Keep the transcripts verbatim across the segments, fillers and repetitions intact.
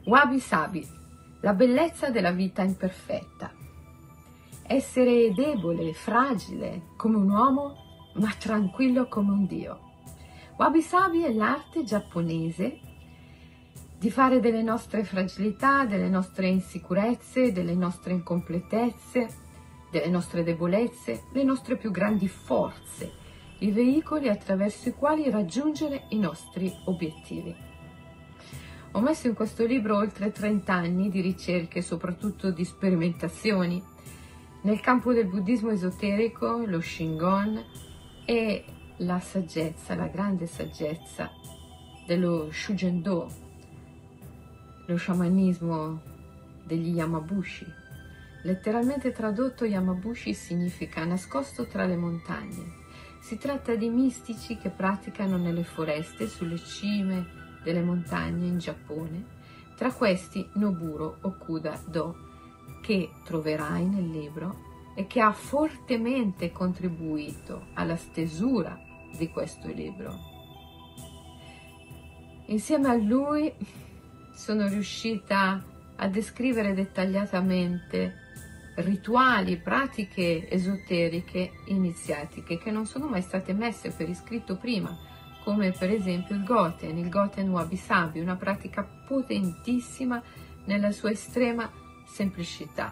Wabi Sabi, la bellezza della vita imperfetta. Essere debole, fragile come un uomo, ma tranquillo come un dio. Wabi Sabi è l'arte giapponese di fare delle nostre fragilità, delle nostre insicurezze, delle nostre incompletezze, delle nostre debolezze, le nostre più grandi forze, i veicoli attraverso i quali raggiungere i nostri obiettivi. Ho messo in questo libro oltre trenta anni di ricerche, soprattutto di sperimentazioni, nel campo del buddismo esoterico, lo Shingon e la saggezza, la grande saggezza dello Shujendo, lo sciamanismo degli Yamabushi. Letteralmente tradotto, Yamabushi significa nascosto tra le montagne. Si tratta di mistici che praticano nelle foreste, sulle cime delle montagne in Giappone. Tra questi Noburo Okuda Do, che troverai nel libro e che ha fortemente contribuito alla stesura di questo libro. Insieme a lui sono riuscita a descrivere dettagliatamente rituali, pratiche esoteriche iniziatiche che non sono mai state messe per iscritto prima, come per esempio il Goten, il Goten Wabi Sabi, una pratica potentissima nella sua estrema semplicità,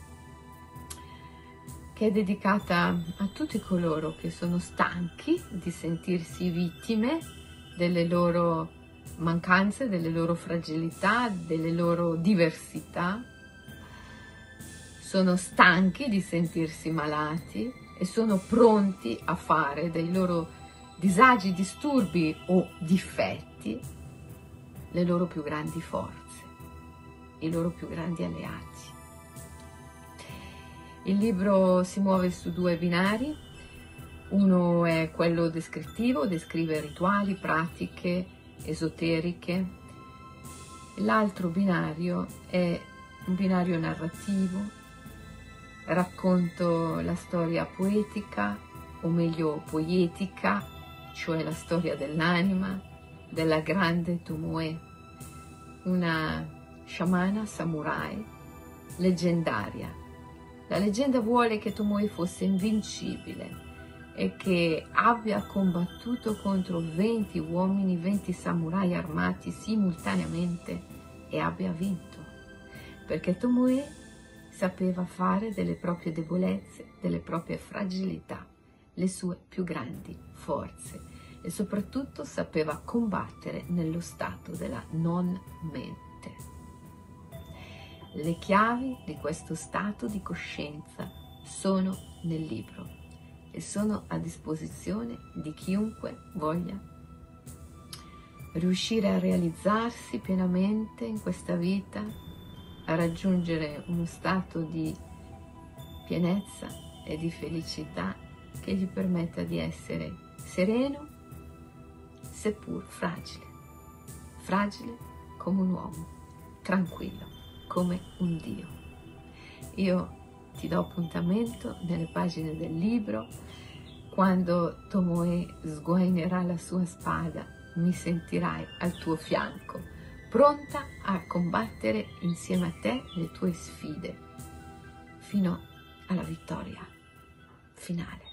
che è dedicata a tutti coloro che sono stanchi di sentirsi vittime delle loro mancanze, delle loro fragilità, delle loro diversità, sono stanchi di sentirsi malati e sono pronti a fare dei loro disagi, disturbi o difetti le loro più grandi forze, i loro più grandi alleati. Il libro si muove su due binari, uno è quello descrittivo, descrive rituali, pratiche esoteriche, l'altro binario è un binario narrativo, racconto la storia poetica, o meglio poietica, cioè la storia dell'anima della grande Tomoe, una sciamana samurai leggendaria. La leggenda vuole che Tomoe fosse invincibile e che abbia combattuto contro venti uomini, venti samurai armati simultaneamente e abbia vinto, perché Tomoe sapeva fare delle proprie debolezze, delle proprie fragilità, le sue più grandi forze e soprattutto sapeva combattere nello stato della non mente. Le chiavi di questo stato di coscienza sono nel libro e sono a disposizione di chiunque voglia riuscire a realizzarsi pienamente in questa vita, a raggiungere uno stato di pienezza e di felicità che gli permetta di essere sereno, seppur fragile, fragile come un uomo, tranquillo come un dio. Io ti do appuntamento nelle pagine del libro. Quando Tomoe sguainerà la sua spada, mi sentirai al tuo fianco, pronta a combattere insieme a te le tue sfide, fino alla vittoria finale.